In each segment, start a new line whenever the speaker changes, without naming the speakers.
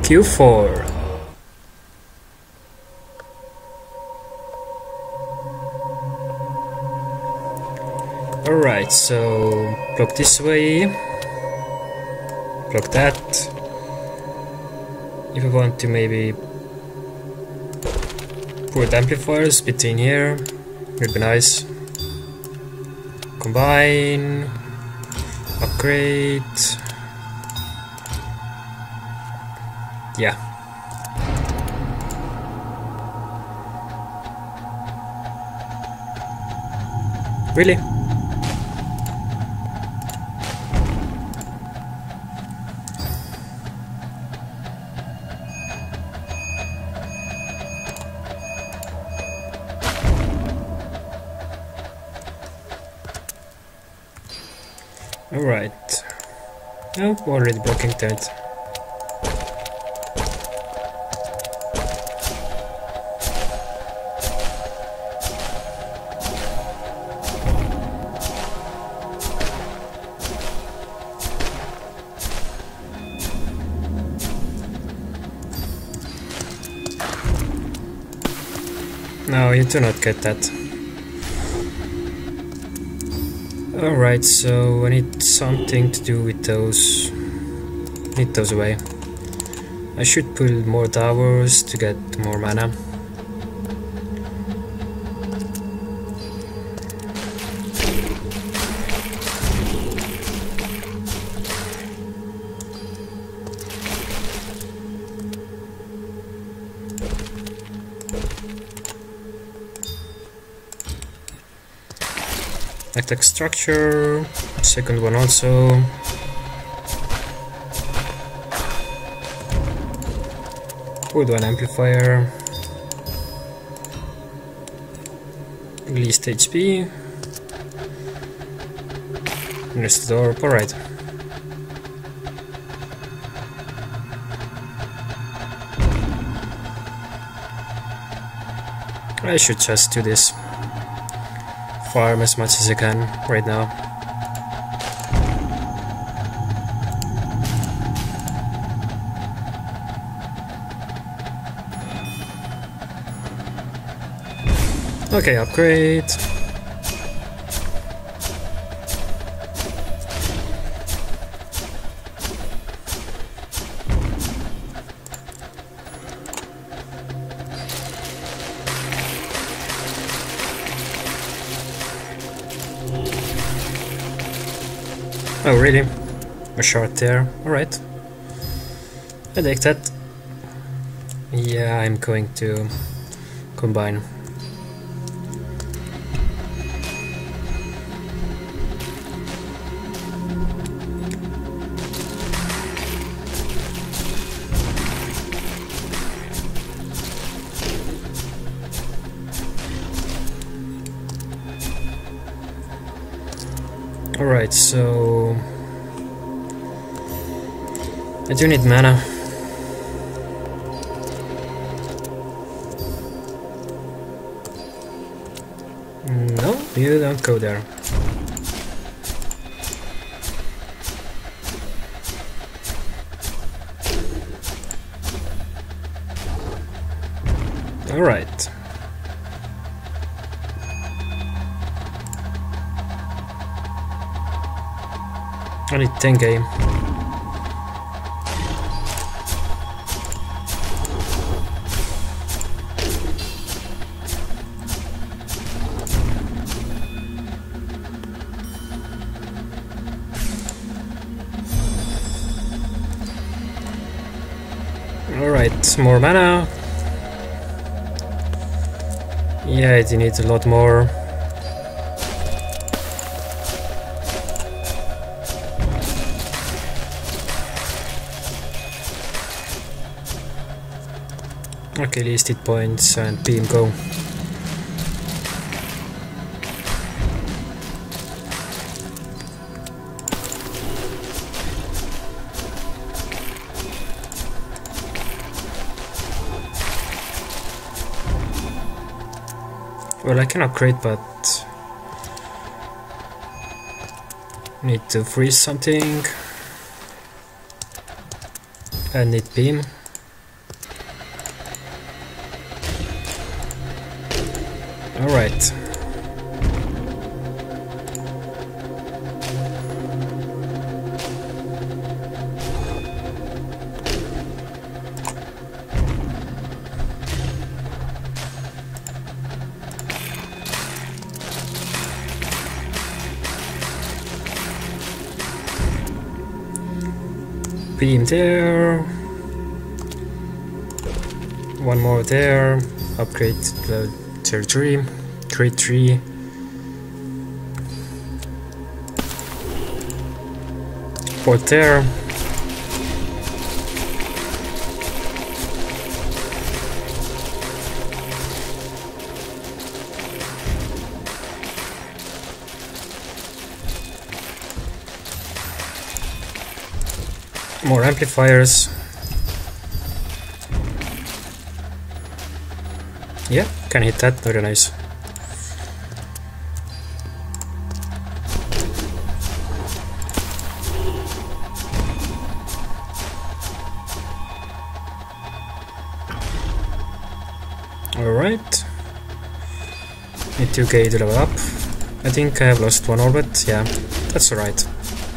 Q4. Alright, so block this way, block that. If I want to maybe put amplifiers between here, would be nice. Combine, upgrade. Yeah. Really? Alright. Oh, already blocking that. No, you do not get that. Alright, so I need something to do with those. Need those away. I should pull more towers to get more mana. Attack structure, second one also. Put one amplifier. Least HP. Next door, alright. I should just do this. Farm as much as I can right now. Okay, upgrade. Oh really? A short there, alright. I like that. Yeah, I'm going to combine. Alright, so I do need mana. No, you don't go there. Alright. I need 10k. Alright, more mana. Yeah, it needs a lot more. Okay, least hit points and beam go. Well, I can upgrade, but need to freeze something. I need beam. All right. Beam there. One more there. Upgrade the territory. Grade 3. Port there. More amplifiers. Yeah, can hit that, very nice. Alright. Need to get to level up. I think I have lost one orbit, yeah, that's alright.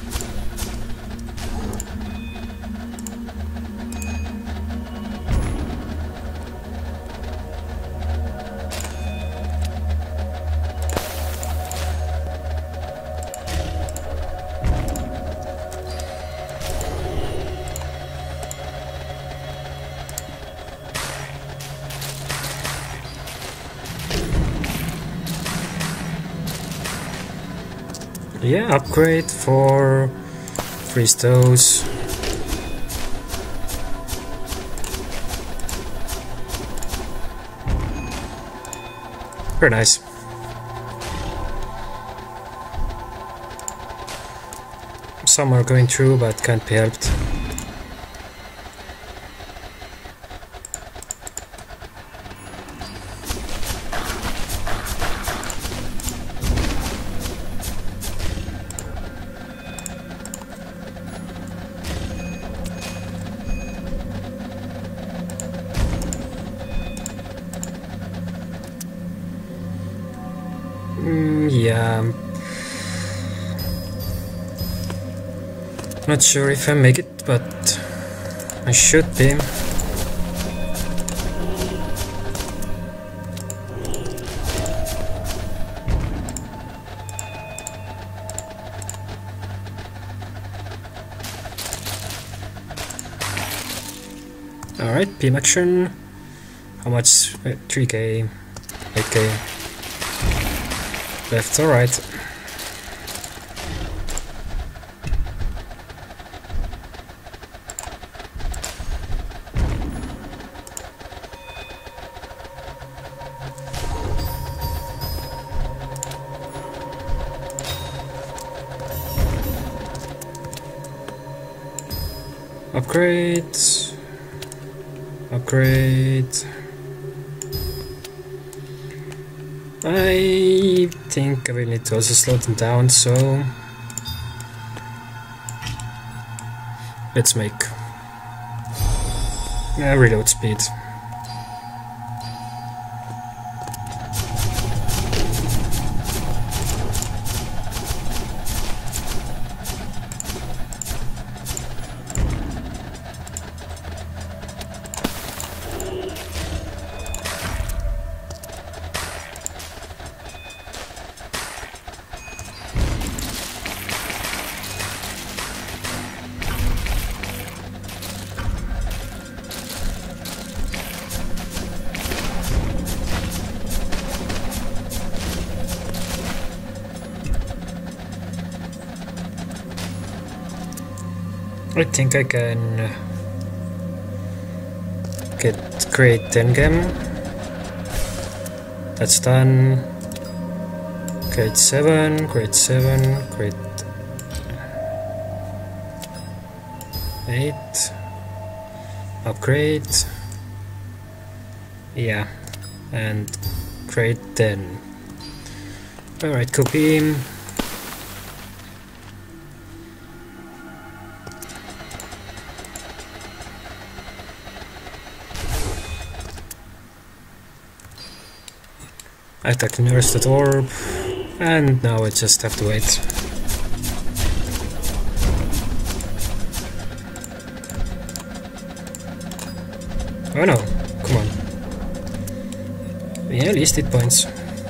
Yeah, upgrade for freeze those. Very nice. Some are going through, but can't be helped. Yeah. Not sure if I make it, but I should be. Alright, beam action. How much? 3k, 8k. Left or right? Upgrade. Upgrade. I think I will need to also slow them down, so let's make reload speed. I think I can get grade 10 gem. That's done. Grade 7, grade 7, grade 8. Upgrade. Yeah. And grade 10. Alright, copy. I nurse that orb, and now I just have to wait. Oh no, come on. Yeah, at least it points.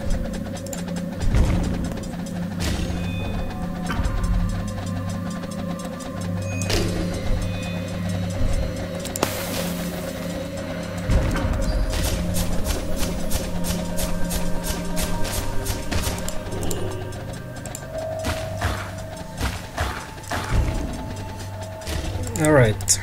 Alright.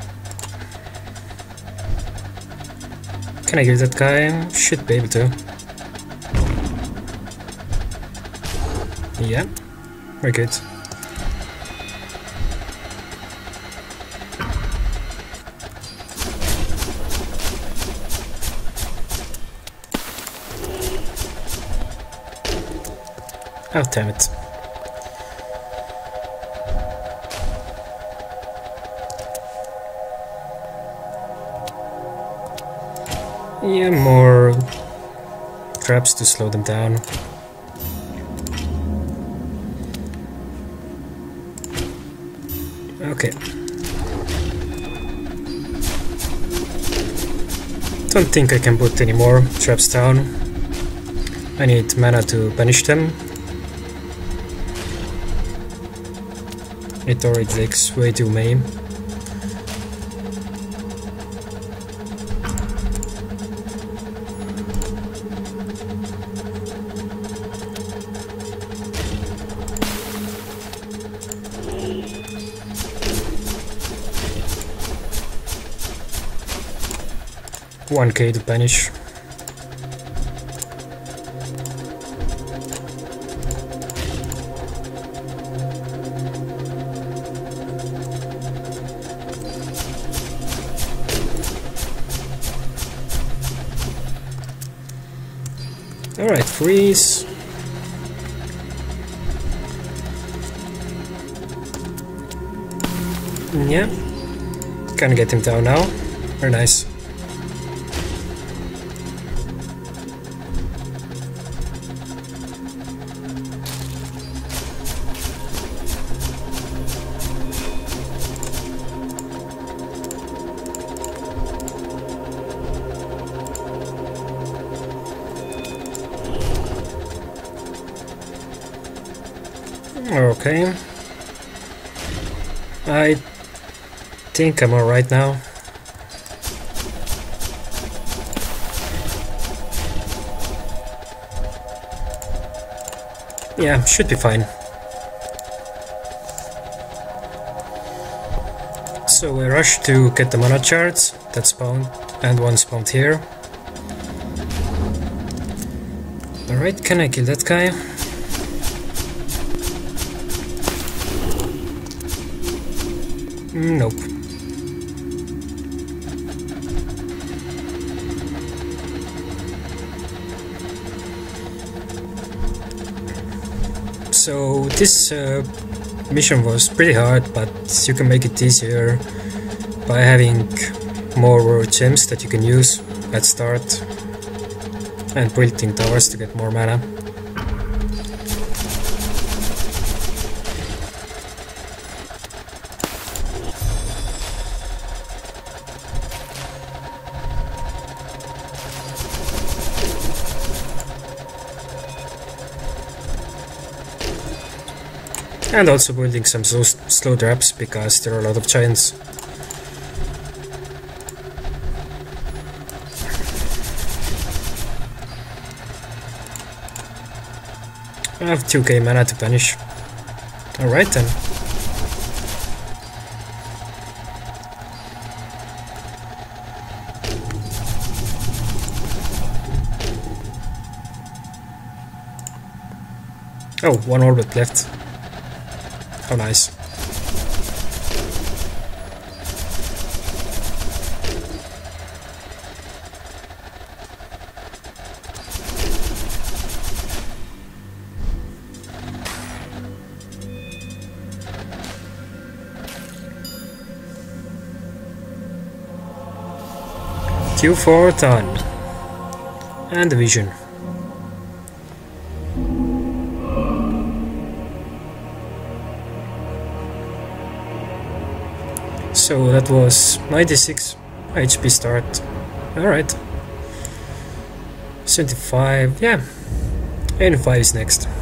Can I kill that guy? Should be able to. Yeah, we're good. Oh, damn it. Yeah, more traps to slow them down. Okay. Don't think I can put any more traps down. I need mana to banish them. It already takes way too many. $1K to banish. Alright, freeze. Yeah. Can get him down now. Very nice. Okay. I think I'm alright now. Yeah, should be fine. So I rush to get the mana shards that spawned, and one spawned here. Alright, can I kill that guy? Nope. So this mission was pretty hard, but you can make it easier by having more gems that you can use at start and building towers to get more mana. And also building some slow traps, because there are a lot of giants. I have 2k mana to banish. Alright then. Oh, one orbit left. How nice. Q4 done. And the vision. So that was 96 HP start. Alright. 75, yeah. 85 is next.